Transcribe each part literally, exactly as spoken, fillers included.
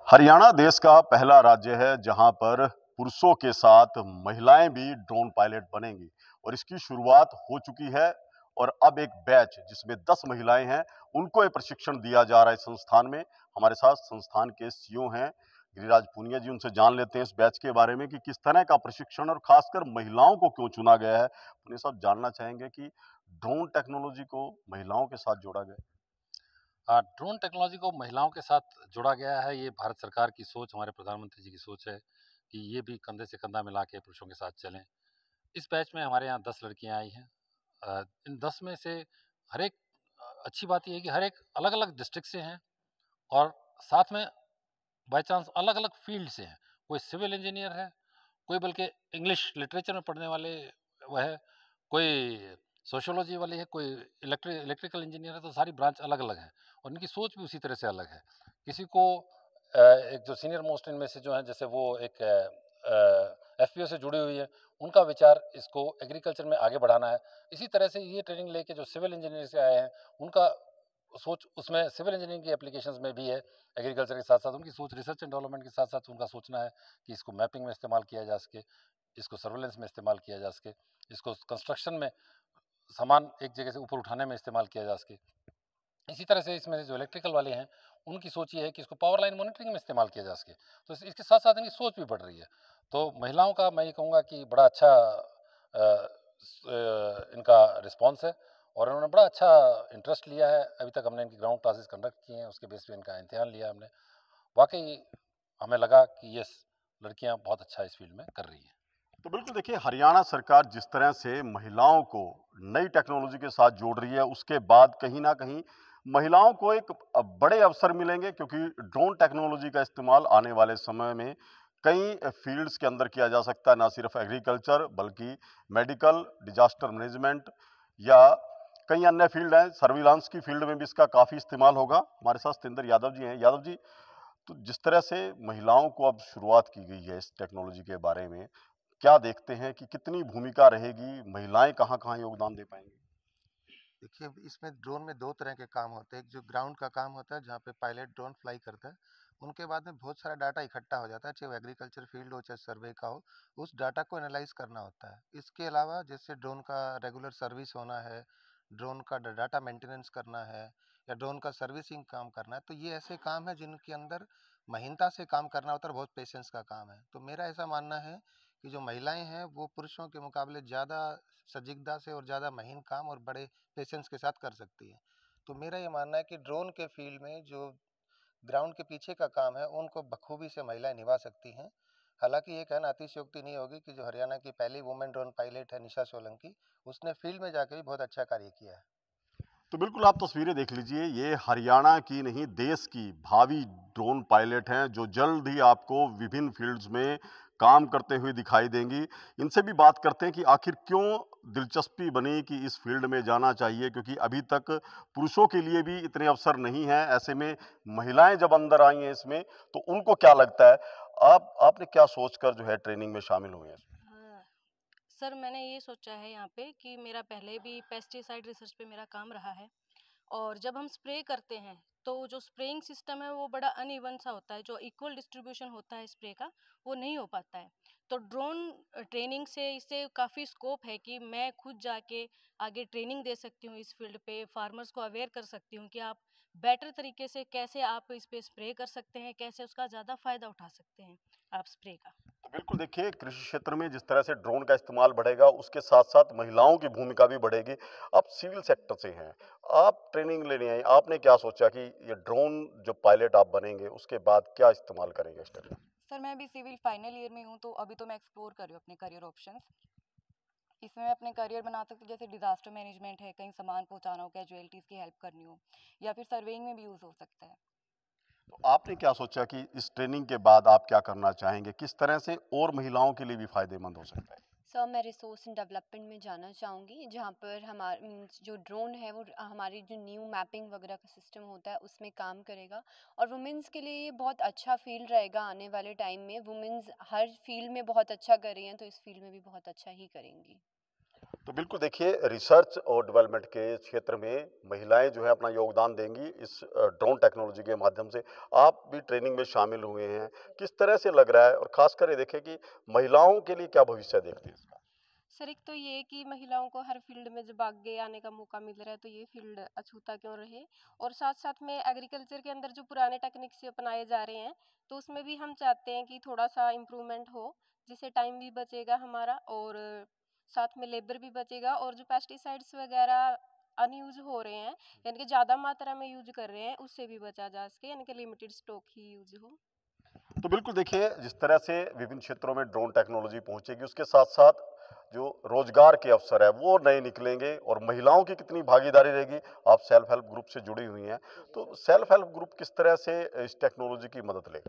हरियाणा देश का पहला राज्य है जहां पर पुरुषों के साथ महिलाएं भी ड्रोन पायलट बनेंगी और इसकी शुरुआत हो चुकी है। और अब एक बैच जिसमें दस महिलाएं हैं उनको ये प्रशिक्षण दिया जा रहा है संस्थान में। हमारे साथ संस्थान के सीईओ हैं गिरिराज पूनिया जी, उनसे जान लेते हैं इस बैच के बारे में कि किस तरह का प्रशिक्षण और खासकर महिलाओं को क्यों चुना गया है। पुनिया साहब, जानना चाहेंगे कि ड्रोन टेक्नोलॉजी को महिलाओं के साथ जोड़ा गया। हाँ, ड्रोन टेक्नोलॉजी को महिलाओं के साथ जोड़ा गया है। ये भारत सरकार की सोच, हमारे प्रधानमंत्री जी की सोच है कि ये भी कंधे से कंधा मिला के पुरुषों के साथ चलें। इस बैच में हमारे यहाँ दस लड़कियां आई हैं। अ, इन दस में से हर एक अ, अच्छी बात ये है कि हर एक अलग-अलग डिस्ट्रिक्ट से हैं और साथ में बाय चांस अलग-अलग फील्ड से हैं। कोई सिविल इंजीनियर है, कोई बल्कि इंग्लिश लिटरेचर में पढ़ने वाले वो है, कोई सोशियोलॉजी वाले है, कोई इलेक्ट्रि इलेक्ट्रिकल इंजीनियर है, तो सारी ब्रांच अलग-अलग है और इनकी सोच भी उसी तरह से अलग है। किसी को अ, एक जो सीनियर मोस्ट इनमें से जो है, जैसे वो एक अ, एफपीओ से जुड़ी हुई है, उनका विचार इसको एग्रीकल्चर में आगे बढ़ाना है। इसी तरह से ये ट्रेनिंग लेके जो सिविल इंजीनियर से आए हैं, उनका सोच उसमें सिविल इंजीनियरिंग की एप्लीकेशंस में भी है। एग्रीकल्चर के साथ-साथ उनकी सोच रिसर्च एंड डेवलपमेंट के साथ-साथ उनका सोचना है कि इसको मैपिंग में इस्तेमाल किया जा सके, इसको सर्वेलेंस में इस्तेमाल किया जा सके, इसको कंस्ट्रक्शन में सामान एक जगह से ऊपर उठाने में इस्तेमाल किया जा सके। इसी तरह से इसमें से जो इलेक्ट्रिकल वाले हैं, उनकी सोच ये है कि इसको पावर लाइन मॉनिटरिंग में इस्तेमाल किया जा सके। तो इस इसके साथ-साथ इनकी सोच भी बढ़ रही है। तो महिलाओं का मैं ये कहूँगा कि बड़ा अच्छा अ, स अ, इनका रिस्पॉन्स है और उन्होंने बड़ा अच्छा इंटरेस्ट लिया है। अभी तक हमने इनकी ग्राउंड क्लासेस कंडक्ट किए हैं, उसके बेस पे इनका इम्तिहान लिया हमने। वाक़ई हमें लगा कि यस, लड़कियाँ बहुत अच्छा इस फील्ड में कर रही हैं। तो बिल्कुल देखिए, हरियाणा सरकार जिस तरह से महिलाओं को नई टेक्नोलॉजी के साथ जोड़ रही है, उसके बाद कहीं न कहीं महिलाओं को एक अ, बड़े अवसर मिलेंगे, क्योंकि ड्रोन टेक्नोलॉजी का इस्तेमाल आने वाले समय में कई अ, फ़ील्ड्स के अंदर किया जा सकता है, ना सिर्फ एग्रीकल्चर बल्कि मेडिकल, डिज़ास्टर मैनेजमेंट या कई अन्य फ़ील्ड हैं, सर्विलांस की फ़ील्ड में भी इसका काफ़ी इस्तेमाल होगा। हमारे साथ सतेंद्र यादव जी हैं। यादव जी, तो जिस तरह से महिलाओं को अब शुरुआत की गई है इस टेक्नोलॉजी के बारे में, क्या देखते हैं कि कितनी भूमिका रहेगी? महिलाएं कहाँ-कहाँ योगदान दे पाएंगी? देखिए, इसमें ड्रोन में दो तरह के काम होते हैं। एक जो ग्राउंड का काम होता है, जहाँ पे पायलट ड्रोन फ्लाई करता है। उनके बाद में बहुत सारा डाटा इकट्ठा हो जाता है, चाहे वो एग्रीकल्चर फील्ड हो, चाहे सर्वे का हो। उस डाटा को एनालाइज़ करना होता है। इसके अलावा जैसे ड्रोन का रेगुलर सर्विस होना है, ड्रोन का ड डाटा मेंटेनेंस करना है या ड्रोन का सर्विसिंग काम करना है, तो ये ऐसे काम हैं जिनके अंदर महीनता से काम करना होता है और बहुत पेशेंस का काम है। तो मेरा ऐसा मानना है कि जो महिलाएँ हैं, वो पुरुषों के मुकाबले ज़्यादा सजगता से और ज़्यादा महीन काम और बड़े पेशेंस के साथ कर सकती है। तो मेरा ये मानना है कि ड्रोन के फील्ड में जो ग्राउंड के पीछे का काम है, उनको बखूबी से महिलाएँ निभा सकती हैं। हालाँकि ये कहना अतिशयोक्ति नहीं होगी कि जो हरियाणा की पहली वुमेन ड्रोन पायलट है निशा सोलंकी, उसने फील्ड में जाके भी बहुत अच्छा कार्य किया है। तो बिल्कुल आप तस्वीरें देख लीजिए, ये हरियाणा की नहीं देश की भावी ड्रोन पायलट हैं, जो जल्द ही आपको विभिन्न फ़ील्ड्स में काम करते हुए दिखाई देंगी। इनसे भी बात करते हैं कि आखिर क्यों दिलचस्पी बनी कि इस फ़ील्ड में जाना चाहिए, क्योंकि अभी तक पुरुषों के लिए भी इतने अवसर नहीं हैं। ऐसे में महिलाएँ जब अंदर आई हैं इसमें, तो उनको क्या लगता है? आप आपने क्या सोचकर जो है ट्रेनिंग में शामिल हुए हैं? हाँ, सर मैंने ये सोचा है यहाँ पे कि मेरा पहले भी पेस्टिसाइड रिसर्च पे मेरा काम रहा है और जब हम स्प्रे करते हैं तो जो स्प्रेइंग सिस्टम है वो बड़ा अनइवन सा होता है, जो इक्वल डिस्ट्रीब्यूशन होता है स्प्रे का वो नहीं हो पाता है। तो ड्रोन ट्रेनिंग से इससे काफ़ी स्कोप है कि मैं खुद जाके आगे ट्रेनिंग दे सकती हूँ, इस फील्ड पे फार्मर्स को अवेयर कर सकती हूँ कि आप बेटर तरीके से कैसे आप इस पे स्प्रे कर सकते हैं, कैसे उसका ज़्यादा फ़ायदा उठा सकते हैं आप स्प्रे का। तो बिल्कुल देखिए, कृषि क्षेत्र में जिस तरह से ड्रोन का इस्तेमाल बढ़ेगा, उसके साथ-साथ महिलाओं की भूमिका भी बढ़ेगी। आप सिविल सेक्टर से हैं, आप ट्रेनिंग लेने आई, आपने क्या सोचा कि ये ड्रोन जो पायलट आप बनेंगे, उसके बाद क्या इस्तेमाल करेंगे इस ट्रेनिंग? सर मैं अभी सिविल फाइनल ईयर में हूँ, तो अभी तो मैं एक्सप्लोर कर रही हूँ अपने करियर ऑप्शंस। इसमें मैं अपने करियर बना सकती हूँ, जैसे डिजास्टर मैनेजमेंट है, कहीं सामान पहुँचाना हो, कैजुअलिटीज़ की हेल्प करनी हो, या फिर सर्वेइंग में भी यूज़ हो सकता है। तो आपने क्या सोचा कि इस ट्रेनिंग के बाद आप क्या करना चाहेंगे? किस तरह से और महिलाओं के लिए भी फ़ायदेमंद हो सकता है? सर मैं रिसोर्स एंड डेवलपमेंट में जाना चाहूँगी, जहाँ पर हमार मीन्स जो ड्रोन है वो हमारी जो न्यू मैपिंग वगैरह का सिस्टम होता है उसमें काम करेगा। और वुमेंस के लिए ये बहुत अच्छा फील्ड रहेगा आने वाले टाइम में। वुमेंस हर फील्ड में बहुत अच्छा कर रही हैं, तो इस फील्ड में भी बहुत अच्छा ही करेंगी। तो बिल्कुल देखिए, रिसर्च और डेवलपमेंट के क्षेत्र में महिलाएं जो है अपना योगदान देंगी इस ड्रोन टेक्नोलॉजी के माध्यम से। आप भी ट्रेनिंग में शामिल हुए हैं, किस तरह से लग रहा है और खासकर ये देखें कि महिलाओं के लिए क्या भविष्य देखती है इसका? सर एक तो ये कि महिलाओं को हर फील्ड में जब आगे आने का मौका मिल रहा है तो ये फील्ड अछूता क्यों रहे। और साथ साथ में एग्रीकल्चर के अंदर जो पुराने टेक्निक्स अपनाए जा रहे हैं तो उसमें भी हम चाहते हैं कि थोड़ा सा इम्प्रूवमेंट हो, जिससे टाइम भी बचेगा हमारा और साथ में लेबर भी बचेगा। और जो पेस्टिसाइड्स वगैरह अनयूज हो रहे हैं यानी कि ज़्यादा मात्रा में यूज कर रहे हैं उससे भी बचा जा सके, यानी कि लिमिटेड स्टॉक ही यूज हो। तो बिल्कुल देखिए, जिस तरह से विभिन्न क्षेत्रों में ड्रोन टेक्नोलॉजी पहुंचेगी, उसके साथ-साथ जो रोजगार के अवसर है वो नए निकलेंगे और महिलाओं की कितनी भागीदारी रहेगी। आप सेल्फ हेल्प ग्रुप से जुड़ी हुई हैं, तो सेल्फ हेल्प ग्रुप किस तरह से इस टेक्नोलॉजी की मदद लेगा?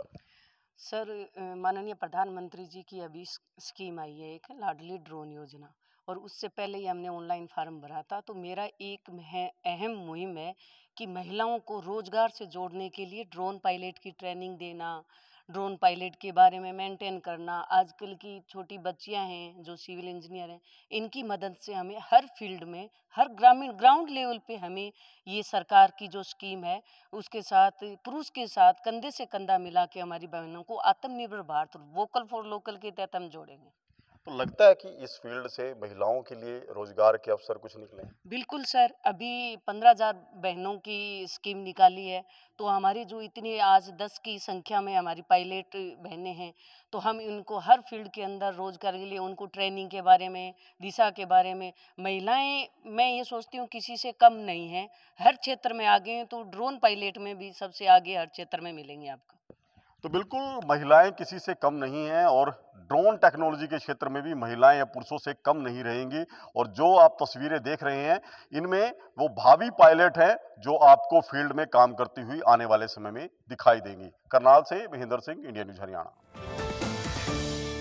सर अ, माननीय प्रधानमंत्री जी की अभी स- स्कीम आई है एक लाडली ड्रोन योजना, और उससे पहले ही हमने ऑनलाइन फार्म भरा था। तो मेरा एक मह- अहम मुहिम है कि महिलाओं को रोजगार से जोड़ने के लिए ड्रोन पायलट की ट्रेनिंग देना, ड्रोन पायलट के बारे में मेंटेन करना। आजकल की छोटी बच्चियां हैं जो सिविल इंजीनियर हैं, इनकी मदद से हमें हर फील्ड में, हर ग्रामीण ग्राउंड लेवल पे हमें ये सरकार की जो स्कीम है उसके साथ, पुरुष के साथ कंधे से कंधा मिला के हमारी बहनों को आत्मनिर्भर भारत, वोकल फॉर लोकल के तहत हम जोड़ेंगे। तो लगता है कि इस फील्ड से महिलाओं के लिए रोजगार के अवसर कुछ निकले? बिल्कुल सर, अभी पंद्रह हजार बहनों की स्कीम निकाली है। तो हमारी जो इतनी आज दस की संख्या में हमारी पायलट बहनें हैं, तो हम इनको हर फील्ड के अंदर रोजगार के लिए उनको ट्रेनिंग के बारे में, दिशा के बारे में, महिलाएं मैं ये सोचती हूँ किसी से कम नहीं है, हर क्षेत्र में आगे हैं। तो ड्रोन पायलट में भी सबसे आगे हर क्षेत्र में मिलेंगे आपको। तो बिल्कुल महिलाएं किसी से कम नहीं हैं और ड्रोन टेक्नोलॉजी के क्षेत्र में भी महिलाएं या पुरुषों से कम नहीं रहेंगी। और जो आप तस्वीरें देख रहे हैं, इनमें वो भावी पायलट हैं जो आपको फील्ड में काम करती हुई आने वाले समय में दिखाई देंगी। करनाल से महेंद्र सिंह, इंडिया न्यूज हरियाणा।